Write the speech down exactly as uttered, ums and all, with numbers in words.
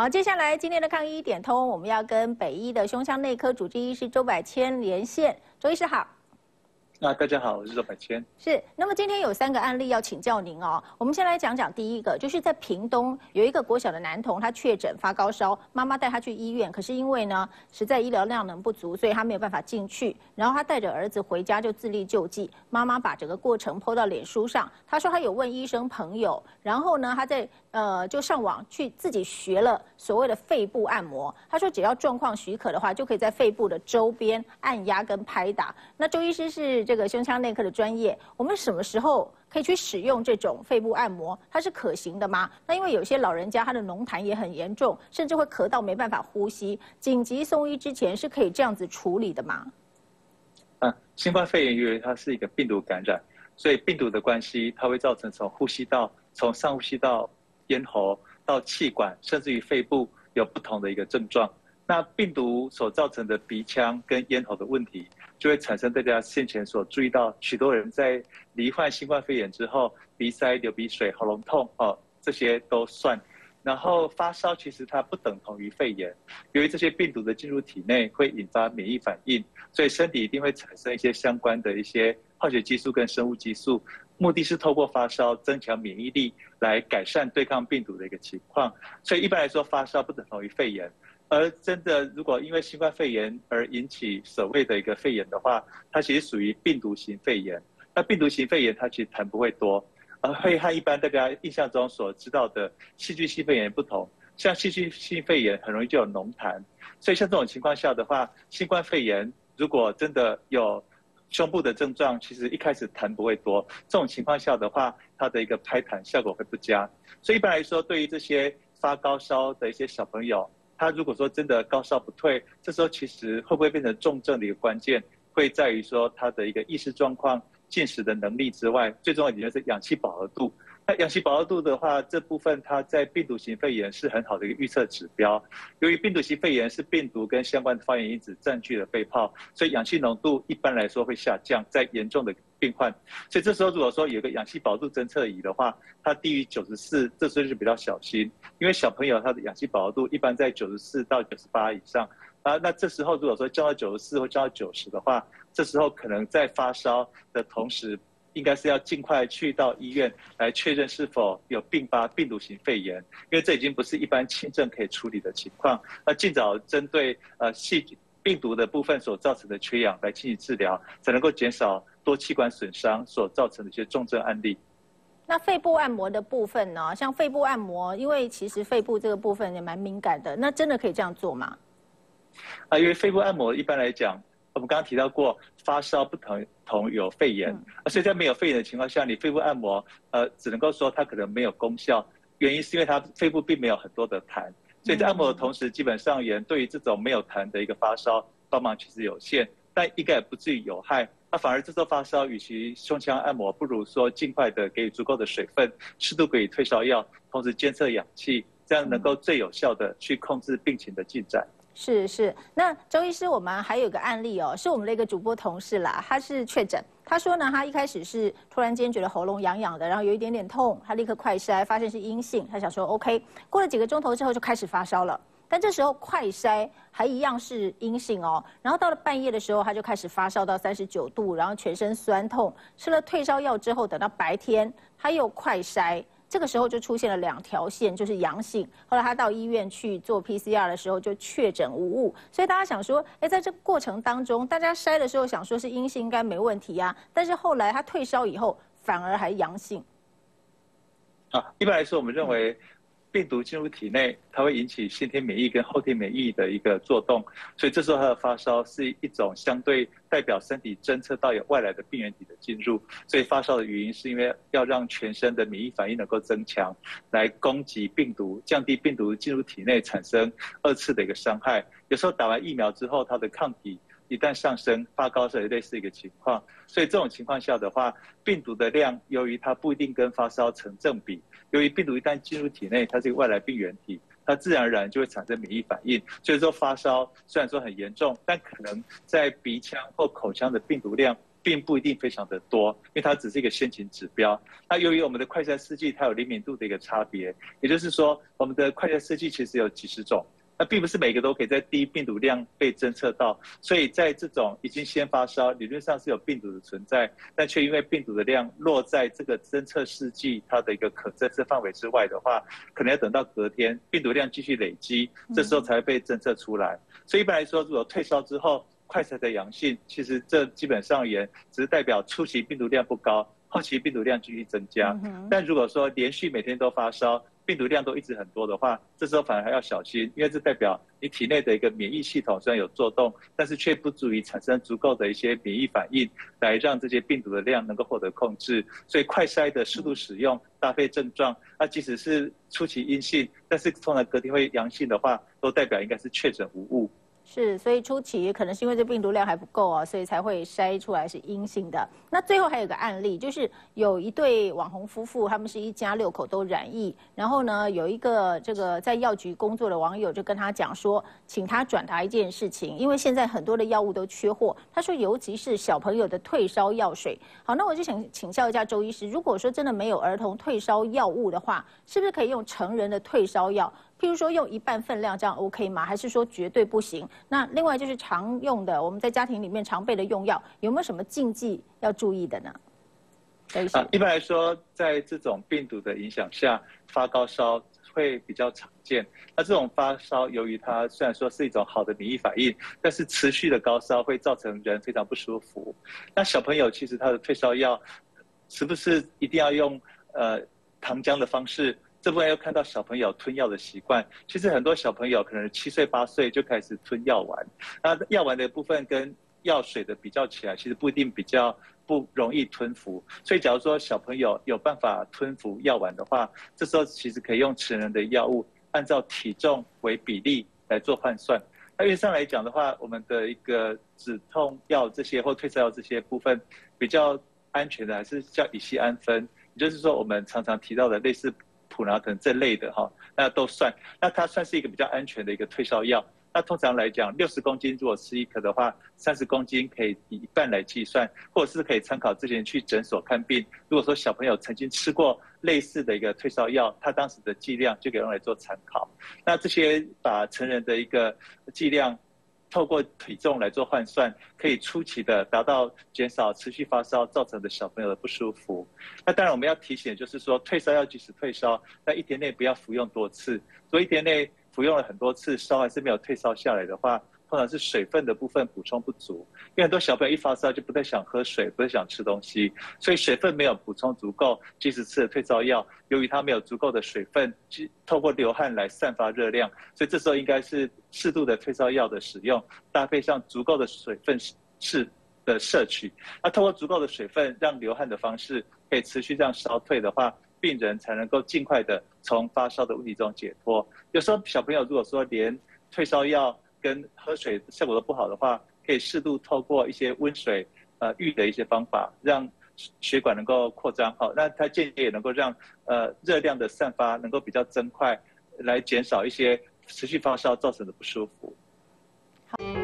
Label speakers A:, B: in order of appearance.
A: 好，接下来今天的抗医点通，我们要跟北医的胸腔内科主治医师周百千连线。周医师好。
B: 那大家好，我是周百千。
A: 是，那么今天有三个案例要请教您哦。我们先来讲讲第一个，就是在屏东有一个国小的男童，他确诊发高烧，妈妈带他去医院，可是因为呢实在医疗量能不足，所以他没有办法进去。然后他带着儿子回家就自力救济，妈妈把整个过程 po 到脸书上。他说他有问医生朋友，然后呢他在呃就上网去自己学了所谓的肺部按摩。他说只要状况许可的话，就可以在肺部的周边按压跟拍打。那周医师是这个胸腔内科的专业，我们什么时候可以去使用这种肺部按摩？它是可行的吗？那因为有些老人家他的脓痰也很严重，甚至会咳到没办法呼吸，紧急送医之前是可以这样子处理的吗？
B: 啊，新冠肺炎因为它是一个病毒感染，所以病毒的关系，它会造成从呼吸道、从上呼吸道、咽喉到气管，甚至于肺部有不同的一个症状。那病毒所造成的鼻腔跟咽喉的问题，就会产生大家先前所注意到，许多人在罹患新冠肺炎之后，鼻塞、流鼻水、喉咙痛哦，这些都算。然后发烧其实它不等同于肺炎，由于这些病毒的进入体内会引发免疫反应，所以身体一定会产生一些相关的一些化学激素跟生物激素，目的是透过发烧增强免疫力，来改善对抗病毒的一个情况。所以一般来说，发烧不等同于肺炎。而真的，如果因为新冠肺炎而引起所谓的一个肺炎的话，它其实属于病毒型肺炎。那病毒型肺炎它其实痰不会多，而会和一般大家印象中所知道的细菌性肺炎不同。像细菌性肺炎很容易就有脓痰，所以像这种情况下的话，新冠肺炎如果真的有胸部的症状，其实一开始痰不会多，这种情况下的话，它的一个拍痰效果会不佳。所以一般来说，对于这些发高烧的一些小朋友，他如果说真的高烧不退，这时候其实会不会变成重症的一个关键，会在于说他的一个意识状况、进食的能力之外，最重要一点就是氧气饱和度。那氧气饱和度的话，这部分它在病毒型肺炎是很好的一个预测指标。由于病毒型肺炎是病毒跟相关的发炎因子占据了肺泡，所以氧气浓度一般来说会下降，在严重的病患。所以这时候如果说有一个氧气饱和度侦测仪的话，它低于九十四，这时候就比较小心，因为小朋友他的氧气饱和度一般在九十四到九十八以上啊。那这时候如果说降到九十四或降到九十的话，这时候可能在发烧的同时，应该是要尽快去到医院来确认是否有并发病毒型肺炎，因为这已经不是一般轻症可以处理的情况。那尽早针对呃细病毒的部分所造成的缺氧来进行治疗，才能够减少多器官损伤所造成的一些重症案例。
A: 那肺部按摩的部分呢？像肺部按摩，因为其实肺部这个部分也蛮敏感的，那真的可以这样做吗？
B: 啊，因为肺部按摩一般来讲，我们刚刚提到过，发烧不等同有肺炎，嗯、所以在没有肺炎的情况下，你肺部按摩，呃，只能够说它可能没有功效，原因是因为它肺部并没有很多的痰，所以在按摩的同时，基本上也对于这种没有痰的一个发烧帮忙其实有限，但应该也不至于有害。那反而这时候发烧，与其胸腔按摩，不如说尽快的给予足够的水分，适度给予退烧药，同时监测氧气，这样能够最有效的去控制病情的进展。
A: 是是，那周医师，我们还有个案例哦，是我们的一个主播同事啦，他是确诊，他说呢，他一开始是突然间觉得喉咙痒痒的，然后有一点点痛，他立刻快筛发现是阴性，他想说 OK， 过了几个钟头之后就开始发烧了，但这时候快筛还一样是阴性哦，然后到了半夜的时候他就开始发烧到三十九度，然后全身酸痛，吃了退烧药之后，等到白天他又快筛。这个时候就出现了两条线，就是阳性。后来他到医院去做 P C R 的时候就确诊无误，所以大家想说，哎，在这个过程当中，大家筛的时候想说是阴性应该没问题啊，但是后来他退烧以后反而还阳性。
B: 啊，一般来说，我们认为病毒进入体内，它会引起先天免疫跟后天免疫的一个作动，所以这时候它的发烧是一种相对代表身体侦测到有外来的病原体的进入，所以发烧的原因是因为要让全身的免疫反应能够增强，来攻击病毒，降低病毒进入体内产生二次的一个伤害。有时候打完疫苗之后，它的抗体一旦上升，发高烧也类似一个情况，所以这种情况下的话，病毒的量由于它不一定跟发烧成正比，由于病毒一旦进入体内，它是一个外来病原体，它自然而然就会产生免疫反应。所以说发烧虽然说很严重，但可能在鼻腔或口腔的病毒量并不一定非常的多，因为它只是一个先行指标。那由于我们的快筛试剂它有灵敏度的一个差别，也就是说，我们的快筛试剂其实有几十种。那并不是每个都可以在低病毒量被侦测到，所以在这种已经先发烧，理论上是有病毒的存在，但却因为病毒的量落在这个侦测试剂它的一个可侦测范围之外的话，可能要等到隔天病毒量继续累积，这时候才会被侦测出来。所以一般来说，如果退烧之后快筛的阳性，其实这基本上而言只是代表初期病毒量不高，后期病毒量继续增加。但如果说连续每天都发烧，病毒量都一直很多的话，这时候反而还要小心，因为这代表你体内的一个免疫系统虽然有作动，但是却不足以产生足够的一些免疫反应，来让这些病毒的量能够获得控制。所以快筛的适度使用，搭配症状，那即使是初期阴性，但是通常隔天会阳性的话，都代表应该是确诊无误。
A: 是，所以初期可能是因为这病毒量还不够啊，所以才会筛出来是阴性的。那最后还有个案例，就是有一对网红夫妇，他们是一家六口都染疫，然后呢，有一个这个在药局工作的网友就跟他讲说，请他转达一件事情，因为现在很多的药物都缺货，他说尤其是小朋友的退烧药水。好，那我就想请教一下周医师，如果说真的没有儿童退烧药物的话，是不是可以用成人的退烧药？譬如说用一半分量，这样 OK 吗？还是说绝对不行？那另外就是常用的，我们在家庭里面常备的用药，有没有什么禁忌要注意的呢？
B: 啊，一般来说，在这种病毒的影响下，发高烧会比较常见。那这种发烧，由于它虽然说是一种好的免疫反应，但是持续的高烧会造成人非常不舒服。那小朋友其实他的退烧药，是不是一定要用呃糖浆的方式？这部分要看到小朋友吞药的习惯，其实很多小朋友可能七岁八岁就开始吞药丸，那药丸的部分跟药水的比较起来，其实不一定比较不容易吞服。所以假如说小朋友有办法吞服药丸的话，这时候其实可以用成人的药物，按照体重为比例来做换算。那原则上来讲的话，我们的一个止痛药这些或退烧药这些部分比较安全的，还是叫乙酰氨酚，也就是说我们常常提到的类似普拿疼这类的哈，那都算。那它算是一个比较安全的一个退烧药。那通常来讲，六十公斤如果吃一颗的话，三十公斤可以以一半来计算，或者是可以参考之前去诊所看病。如果说小朋友曾经吃过类似的一个退烧药，他当时的剂量就可以用来做参考。那这些把成人的一个剂量透过体重来做换算，可以初期的达到减少持续发烧造成的小朋友的不舒服。那当然我们要提醒，就是说退烧药即使退烧，在一天内不要服用多次。所以一天内服用了很多次，烧还是没有退烧下来的话，通常是水分的部分补充不足。因为很多小朋友一发烧就不太想喝水，不太想吃东西，所以水分没有补充足够，即使吃了退烧药，由于它没有足够的水分，透过流汗来散发热量，所以这时候应该是适度的退烧药的使用，搭配上足够的水分是的摄取。那透过足够的水分，让流汗的方式可以持续让烧退的话，病人才能够尽快的从发烧的问题中解脱。有时候小朋友如果说连退烧药跟喝水效果都不好的话，可以适度透过一些温水呃浴的一些方法，让血管能够扩张。好，那它间接也能够让呃热量的散发能够比较增快，来减少一些持续发烧造成的不舒服。
A: 好。